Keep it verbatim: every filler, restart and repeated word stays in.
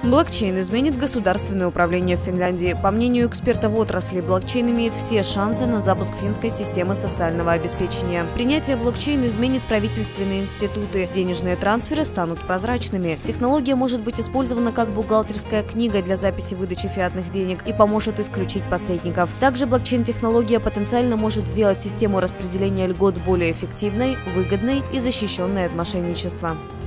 Блокчейн изменит государственное управление в Финляндии. По мнению экспертов отрасли, блокчейн имеет все шансы на запуск финской системы социального обеспечения. Принятие блокчейна изменит правительственные институты. Денежные трансферы станут прозрачными. Технология может быть использована как бухгалтерская книга для записи выдачи фиатных денег и поможет исключить посредников. Также блокчейн-технология потенциально может сделать систему распределения льгот более эффективной, выгодной и защищенной от мошенничества.